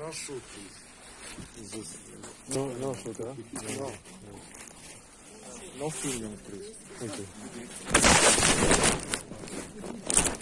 Não chute. Não chuta, né? Não. Não filmam por isso. Ok.